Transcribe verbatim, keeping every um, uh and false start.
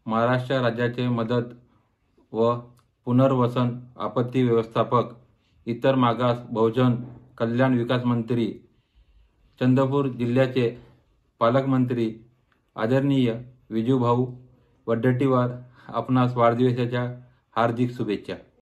महाराष्ट्र राज्याचे मदत व पुनर्वसन आपत्ती व्यवस्थापक, इतर मागास बहुजन कल्याण विकास मंत्री, चंद्रपूर जिल्ह्याचे पालकमंत्री आदरणीय विजूभाऊ वडेट्टीवार, आपणास वाढदिवसाच्या हार्दिक शुभेच्छा।